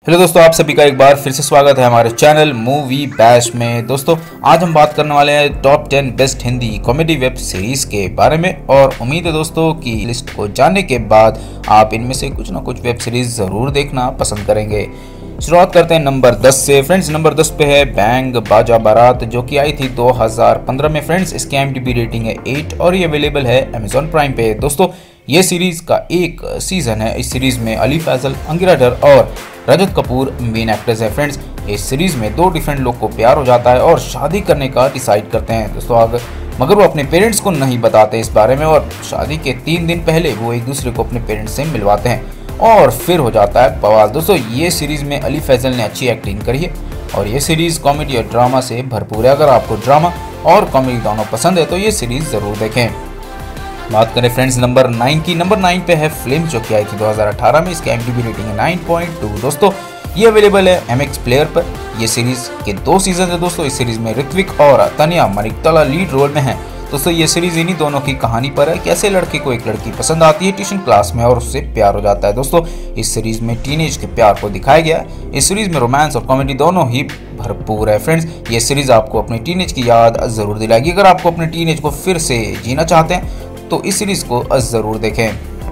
Hello दोस्तों, आप सभी का एक बार फिर से स्वागत है हमारे चैनल मूवी बैश में। दोस्तों आज हम बात करने वाले हैं top 10 best Hindi comedy web series के बारे में और उम्मीद है दोस्तों कि लिस्ट को जानने के बाद आप इनमें से कुछ ना कुछ वेब सीरीज ज़रूर देखना पसंद करेंगे। शुरुआत करते हैं नंबर 10 से। फ्रेंड्स नंबर 10 पे है बैंग बाजा बारात, जो कि आई थी 2015 में। फ्रेंड्स इसकी IMDb रेटिंग है 8 और ये अवेलेबल है अमेजॉन प्राइम पे। दोस्तों ये सीरीज का एक सीजन है। इस सीरीज में अली फैजल, अंगिरा डर और रजत कपूर मेन एक्टर्स हैं। फ्रेंड्स इस सीरीज में दो डिफरेंट लोग को प्यार हो जाता है और शादी करने का डिसाइड करते हैं दोस्तों मगर वो अपने पेरेंट्स को नहीं बताते इस बारे में और शादी के 3 दिन पहले वो एक दूसरे को अपने पेरेंट्स से मिलवाते हैं और फिर हो जाता है बवाल। दोस्तों ये सीरीज में अली फैजल ने अच्छी एक्टिंग करी है और ये सीरीज कॉमेडी और ड्रामा से भरपूर है। अगर आपको ड्रामा और कॉमेडी दोनों पसंद है तो ये सीरीज जरूर देखें। बात करें फ्रेंड्स नंबर 9 की। नंबर 9 पे है फ्लेम, जो कि आई थी 2018 में। इसकी IMDb रेटिंग है 9.2। दोस्तों ये अवेलेबल है MX प्लेयर पर। ये सीरीज के 2 सीजन है। दोस्तों इस सीरीज में ऋत्विक और तनिया मनिकतला लीड रोल में हैं। दोस्तों ये सीरीज इन्हीं दोनों की कहानी पर है। कैसे लड़के को एक लड़की पसंद आती है ट्यूशन क्लास में और उससे प्यार हो जाता है। दोस्तों इस सीरीज में टीनेज के प्यार को दिखाया गया है। इस सीरीज में रोमांस और कॉमेडी दोनों ही भरपूर है। फ्रेंड्स ये सीरीज आपको अपनी टीनेज की याद जरूर दिलाएगी। अगर आपको अपने टीनेज को फिर से जीना चाहते हैं तो इस सीरीज को जरूर देखें।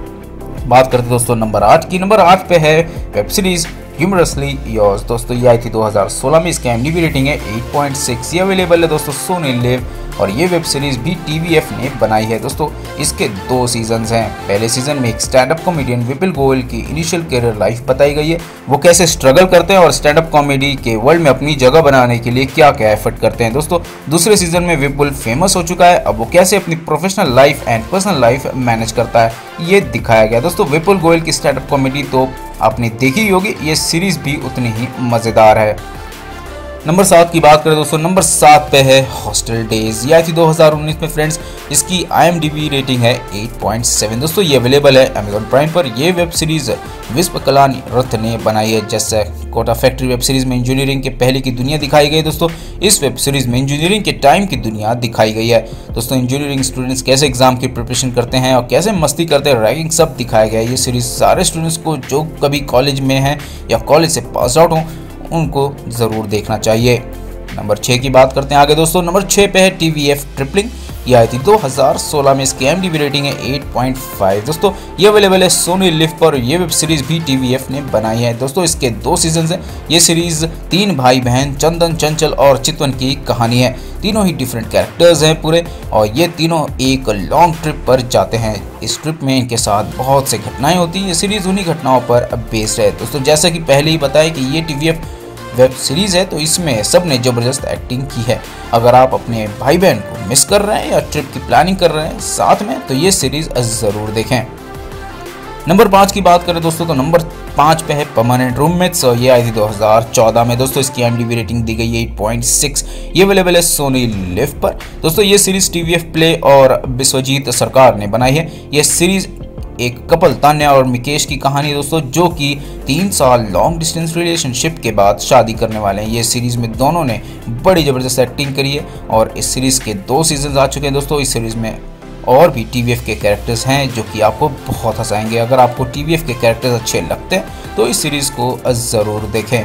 बात करते दोस्तों नंबर 8 की। नंबर 8 पे है वेब सीरीज ह्यूमरसली योर्स। दोस्तों ये आई थी 2016 में। इसकी IMDb रेटिंग है 8.6। ये अवेलेबल है दोस्तों सोनी लिव और ये वेब सीरीज भी TVF ने बनाई है। दोस्तों इसके 2 सीजन्स हैं। पहले सीजन में एक stand up comedian Vipul Goyal की इनिशियल करियर लाइफ बताई गई है। वो कैसे स्ट्रगल करते हैं और स्टैंड अप कॉमेडी के वर्ल्ड में अपनी जगह बनाने के लिए क्या क्या एफर्ट करते हैं। दोस्तों दूसरे सीजन में विपुल फेमस हो चुका है। अब वो कैसे अपनी professional life and personal life manage करता है ये दिखाया गया। दोस्तों विपुल गोयल की स्टैंड अप कॉमेडी तो आपने देखी होगी, ये सीरीज भी उतनी ही मजेदार है। नंबर 7 की बात करें दोस्तों, नंबर 7 पे है हॉस्टल डेज। ये आई थी 2019 में। फ्रेंड्स इसकी IMDb रेटिंग है 8.7। दोस्तों ये अवेलेबल है अमेजॉन प्राइम पर। यह वेब सीरीज विश्व कलानी रथ ने बनाई है। जैसे कोटा फैक्ट्री वेब सीरीज में इंजीनियरिंग के पहले की दुनिया दिखाई गई। दोस्तों इस वेब सीरीज में इंजीनियरिंग के टाइम की दुनिया दिखाई गई है। दोस्तों इंजीनियरिंग स्टूडेंट्स कैसे एग्जाम की प्रिपरेशन करते हैं और कैसे मस्ती करते हैं, रैगिंग सब दिखाया गया है। ये सीरीज सारे स्टूडेंट्स को जो कभी कॉलेज में हैं या कॉलेज से पास आउट हों उनको जरूर देखना चाहिए। नंबर 6 की बात करते हैं आगे दोस्तों। नंबर 6 पे है TVF ट्रिपलिंग। ये आई थी 2016 में। इसकी IMDb रेटिंग है 8.5। दोस्तों ये अवेलेबल है सोनी लिव पर। ये वेब सीरीज भी TVF ने बनाई है। दोस्तों इसके 2 सीजन हैं। ये सीरीज 3 भाई बहन चंदन, चंचल और चितवन की कहानी है। तीनों ही डिफरेंट कैरेक्टर्स हैं पूरे और ये तीनों एक लॉन्ग ट्रिप पर जाते हैं। इस ट्रिप में इनके साथ बहुत से घटनाएं होती हैं। ये सीरीज उन्हीं घटनाओं पर बेस्ड है। दोस्तों जैसा कि पहले ही बताया कि ये TVF वेब सीरीज है तो इसमें सब ने जबरदस्त एक्टिंग की है। अगर आप अपने भाई बहन को मिस कर रहे हैं या ट्रिप की प्लानिंग कर रहे हैं साथ में तो ये सीरीज जरूर देखें। नंबर 5 की बात करें दोस्तों तो नंबर 5 पे है परमानेंट रूममेट्स और ये आई थी 2014 में। दोस्तों इसकी IMDb रेटिंग दी गई है 8.6। ये अवेलेबल है सोनी लिव पर। दोस्तों ये सीरीज TVF प्ले और विश्वजीत सरकार ने बनाई है। ये सीरीज एक कपल तान्या और मिकेश की कहानी है दोस्तों, जो कि 3 साल लॉन्ग डिस्टेंस रिलेशनशिप के बाद शादी करने वाले हैं। ये सीरीज में दोनों ने बड़ी जबरदस्त एक्टिंग करी है और इस सीरीज के 2 सीजन आ चुके हैं। दोस्तों इस सीरीज में और भी TVF के कैरेक्टर्स हैं जो कि आपको बहुत हंसाएंगे। अगर आपको TVF के कैरेक्टर्स अच्छे लगते हैं तो इस सीरीज को जरूर देखें।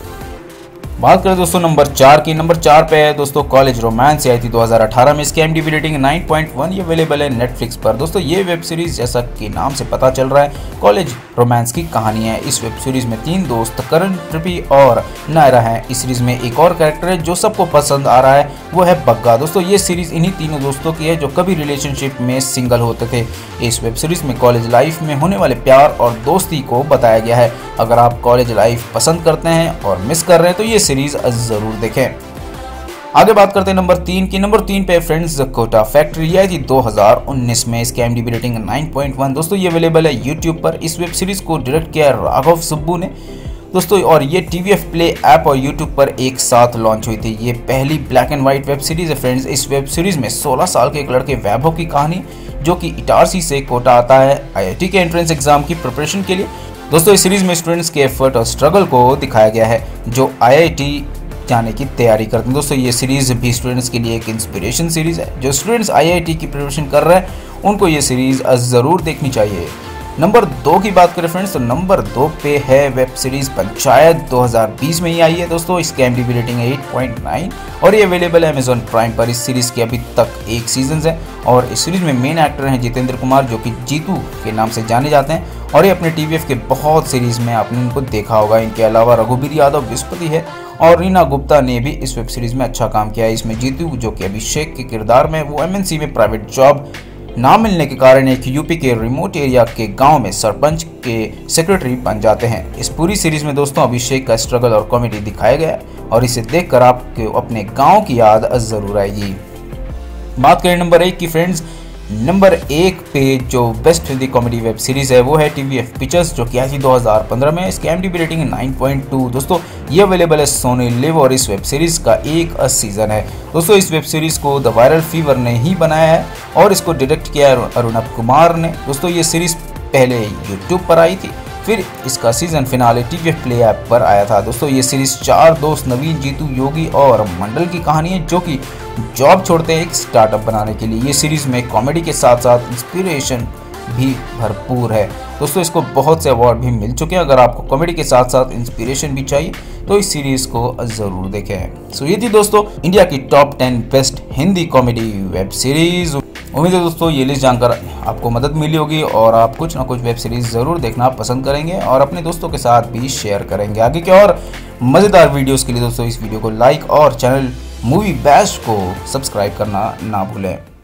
बात करें दोस्तों नंबर 4 की। नंबर 4 पे है दोस्तों कॉलेज रोमांस। आई थी 2018 में। इसकी IMDb रेटिंग 9.1। ये अवेलेबल है नेटफ्लिक्स पर। दोस्तों ये वेब सीरीज जैसा कि नाम से पता चल रहा है कॉलेज रोमांस की कहानी है। इस वेब सीरीज में 3 दोस्त करण, ट्रिपी और नायरा हैं। इस सीरीज में एक और कैरेक्टर है जो सबको पसंद आ रहा है, वो है बग्गा। दोस्तों ये सीरीज इन्हीं तीनों दोस्तों की है जो कभी रिलेशनशिप में सिंगल होते थे। इस वेब सीरीज में कॉलेज लाइफ में होने वाले प्यार और दोस्ती को बताया गया है। अगर आप कॉलेज लाइफ पसंद करते हैं और मिस कर रहे हैं तो ये सीरीज जरूर देखें। आगे बात करते हैं नंबर 3 की। नंबर 3 पे फ्रेंड्स कोटा फैक्ट्री आई थी 2019 में। इसकी IMDb रेटिंग 9.1। दोस्तों ये अवेलेबल है YouTube पर। इस वेब सीरीज को डायरेक्ट किया राघव सुब्बू ने दोस्तों और ये TVF प्ले ऐप और YouTube पर एक साथ लॉन्च हुई थी। ये पहली black and white web series है। फ्रेंड्स इस वेब सीरीज में 16 साल के एक लड़के वैभव की कहानी, जो कि इटारसी से कोटा आता है IIT के एंट्रेंस एग्जाम की प्रिपरेशन के लिए। दोस्तों इस सीरीज में स्टूडेंट्स के एफर्ट और स्ट्रगल को दिखाया गया है जो IIT जाने की तैयारी करते हैं। दोस्तों ये सीरीज भी स्टूडेंट्स के लिए एक इंस्पिरेशन सीरीज है। जो स्टूडेंट्स IIT की प्रिपरेशन कर रहे हैं उनको ये सीरीज ज़रूर देखनी चाहिए। नंबर 2 की बात करें फ्रेंड्स तो नंबर 2 पे है वेब सीरीज पंचायत, 2020 में ही आई है दोस्तों। इसकी IMDb रेटिंग है 8.9 और ये अवेलेबल है अमेजॉन प्राइम पर। इस सीरीज के अभी तक 1 सीजन है और इस सीरीज में मेन एक्टर हैं जितेंद्र कुमार, जो कि जीतू के नाम से जाने जाते हैं और ये अपने TVF के बहुत सीरीज में आपने इनको देखा होगा। इनके अलावा रघुवीर यादव विस्पति है और रीना गुप्ता ने भी इस वेब सीरीज में अच्छा काम किया है। इसमें जीतू जो कि अभिषेक के किरदार में वो MNC में प्राइवेट जॉब ना मिलने के कारण एक यूपी के रिमोट एरिया के गांव में सरपंच के सेक्रेटरी बन जाते हैं। इस पूरी सीरीज में दोस्तों अभिषेक का स्ट्रगल और कॉमेडी दिखाया गया है और इसे देखकर आपको अपने गांव की याद जरूर आएगी। बात करें नंबर 1 की फ्रेंड्स, नंबर 1 पे जो best Hindi comedy web series है वो है TVF पिक्चर्स, जो कि आई थी 2015 में। इसकी IMDb रेटिंग है 9.2 दोस्तों। ये अवेलेबल है सोनी लिव और इस वेब सीरीज का एक सीजन है दोस्तों। इस वेब सीरीज को द वायरल फीवर ने ही बनाया है और इसको डायरेक्ट किया है अरुणव कुमार ने दोस्तों। ये सीरीज पहले YouTube पर आई थी, फिर इसका season finale TVF play app पर आया था दोस्तों। ये सीरीज 4 दोस्त नवीन, जीतू, योगी और मंडल की कहानी है, जो कि जॉब छोड़ते हैं एक स्टार्टअप बनाने के लिए। ये सीरीज में कॉमेडी के साथ साथ इंस्पिरेशन भी भरपूर है दोस्तों। इसको बहुत से अवार्ड भी मिल चुके हैं। अगर आपको कॉमेडी के साथ साथ इंस्पिरेशन भी चाहिए तो इस सीरीज को जरूर देखें। सो ये थी दोस्तों इंडिया की top 10 best Hindi comedy web series. उम्मीद है दोस्तों ये लिस्ट जानकर आपको मदद मिली होगी और आप कुछ ना कुछ वेब सीरीज जरूर देखना पसंद करेंगे और अपने दोस्तों के साथ भी शेयर करेंगे। आगे के और मजेदार वीडियोस के लिए दोस्तों इस वीडियो को लाइक और चैनल मूवी बैश को सब्सक्राइब करना ना भूलें।